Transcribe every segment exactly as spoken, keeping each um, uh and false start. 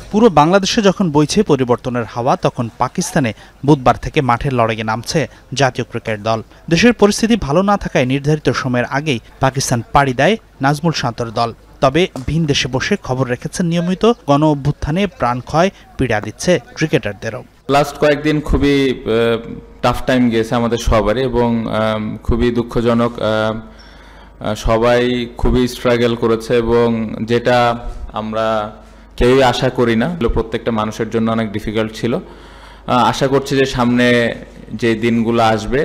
পুরো বাংলাদেশে যখন বইছে পরিবর্তনের হাওয়া, তখন পাকিস্তানে বুধবার থেকে মাঠের লড়াইয়ে নামছে জাতীয় ক্রিকেট দল। দেশের পরিস্থিতি ভালো না থাকায় নির্ধারিত সময়ের আগেই পাকিস্তান পাড়ি দেয় নাজমুল শান্তর দল। তবে ভিন দেশে বসে খবর রেখেছেন নিয়মিত, গণ অভ্যুত্থানে প্রাণক্ষয় পীড়া দিচ্ছে ক্রিকেটারদেরও। লাস্ট কয়েকদিন খুবই টাফ টাইম গেছে আমাদের সবারই এবং খুবই দুঃখজনক। সবাই খুবই স্ট্রাগল করেছে এবং যেটা আমরা কেউই আশা করি না, প্রত্যেকটা মানুষের জন্য অনেক ডিফিকাল্ট ছিল। আশা করছি যে সামনে যে দিনগুলো আসবে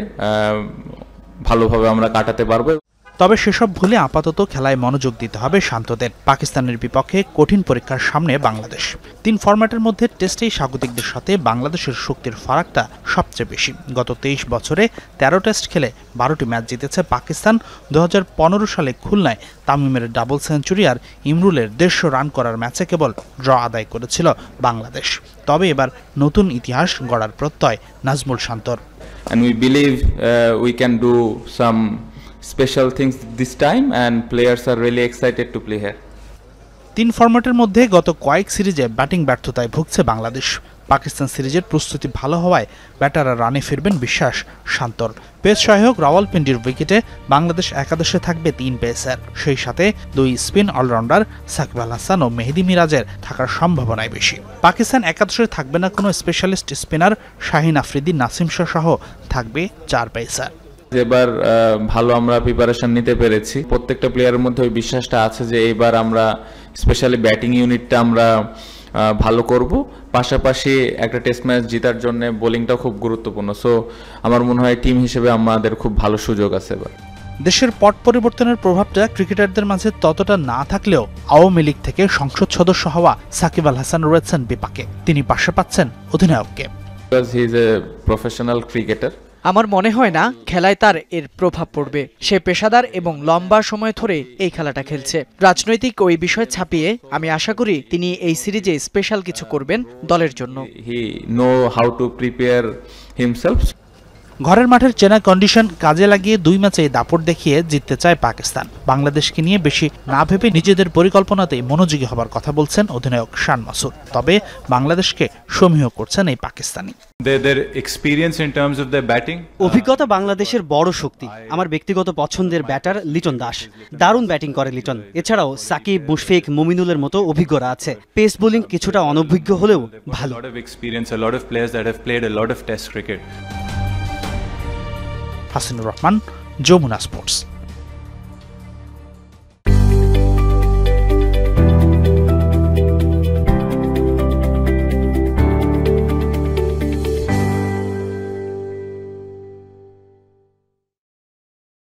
ভালোভাবে আমরা কাটাতে পারবো। তবে সেসব ভুলে আপাতত খেলায় মনোযোগ দিতে হবে শান্তদের। পাকিস্তানের বিপক্ষে কঠিন পরীক্ষার সামনে বাংলাদেশ। তিন ফরম্যাটের মধ্যে টেস্টেই স্বাগতিকদের সাথে বাংলাদেশের শক্তির ফারাকটা সবচেয়ে বেশি। গত তেইশ বছরে তেরো টেস্ট খেলে বারোটি ম্যাচ জিতেছে পাকিস্তান। দু হাজার পনেরো সালে খুলনায় তামিমের ডাবল সেঞ্চুরি আর ইমরুলের দেড়শো রান করার ম্যাচে কেবল ড্র আদায় করেছিল বাংলাদেশ। তবে এবার নতুন ইতিহাস গড়ার প্রত্যয় নাজমুল শান্তর। And we believe uh, we can do some special things this time and players are really excited to play here. তিন ফরম্যাটের মধ্যে গত কয়েক সিরিজে ব্যাটিং ব্যর্থতায় ভুগছে বাংলাদেশ। পাকিস্তান সিরিজের প্রস্তুতি ভালো হওয়ায় ব্যাটাররা রানে ফিরবেন বিশ্বাস শান্তর। পেস সহায়ক রাওয়ালপিন্ডির উইকেটে বাংলাদেশ একাদশে থাকবে তিন পেসার, সেই সাথে দুই স্পিন অলরাউন্ডার সাকিব আল হাসান ও মেহেদী মিরাজের থাকার সম্ভাবনাই বেশি। পাকিস্তান একাদশে থাকবে না কোনো স্পেশালিস্ট স্পিনার, শাহিন আফ্রিদি, নাসিম শাহ সহ থাকবে চার পেসার। এবার ভালো আমরা প্রিপারেশন নিতে পেরেছি। প্রত্যেকটা প্লেয়ারের মধ্যে ওই বিশ্বাসটা আছে যে এবার আমরা স্পেশালি ব্যাটিং ইউনিটটা আমরা ভালো করব। পাশাপাশি একটা টেস্ট ম্যাচ জেতার জন্য বোলিংটাও খুব গুরুত্বপূর্ণ। সো আমার মনে হয় টিম হিসেবে আমাদের খুব ভালো সুযোগ আছে এবার। দেশের পট পরিবর্তনের প্রভাবটা ক্রিকেটারদের মাঝে ততটা না থাকলেও আওয়ামী লীগ থেকে সংসদ সদস্য হওয়া সাকিব আল হাসান রয়েছেন বিপাকে। তিনি পাশে পাচ্ছেন অধিনায়ককে। He is a professional cricketer. আমার মনে হয় না খেলায় তার এর প্রভাব পড়বে। সে পেশাদার এবং লম্বা সময় ধরে এই খেলাটা খেলছে। রাজনৈতিক ওই বিষয় ছাপিয়ে আমি আশা করি তিনি এই সিরিজে স্পেশাল কিছু করবেন দলের জন্য। He know how to prepare himself. ঘরের মাঠের চেনা কন্ডিশন কাজে লাগিয়ে দুই ম্যাচে দাপট দেখিয়ে জিততে চায় পাকিস্তান। বাংলাদেশকে নিয়ে বেশি না ভেবে নিজেদের পরিকল্পনাতেই মনোযোগী হবার কথা বলছেন অধিনায়ক শান মাসুদ। তবে বাংলাদেশকে সমীহ করছেন এই পাকিস্তানি। অভিজ্ঞতা বাংলাদেশের বড় শক্তি। আমার ব্যক্তিগত পছন্দের ব্যাটার লিটন দাস, দারুণ ব্যাটিং করে লিটন। এছাড়াও সাকিব, মুশফিক, মুমিনুলের মতো অভিজ্ঞরা আছে। পেস বোলিং কিছুটা অনভিজ্ঞ হলেও ভালো। হাসিনুর রহমান, যমুনা স্পোর্টস।